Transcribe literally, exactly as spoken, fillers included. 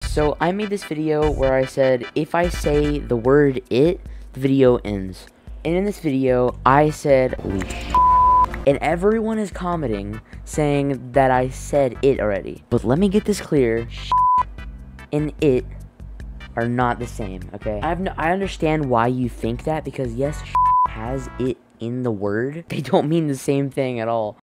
So I made this video where I said, if I say the word it, the video ends. And in this video, I said, holy shit. And everyone is commenting saying that I said it already. But let me get this clear. Shit and it are not the same, okay? I have no, I understand why you think that, because yes, shit has it in the word. They don't mean the same thing at all.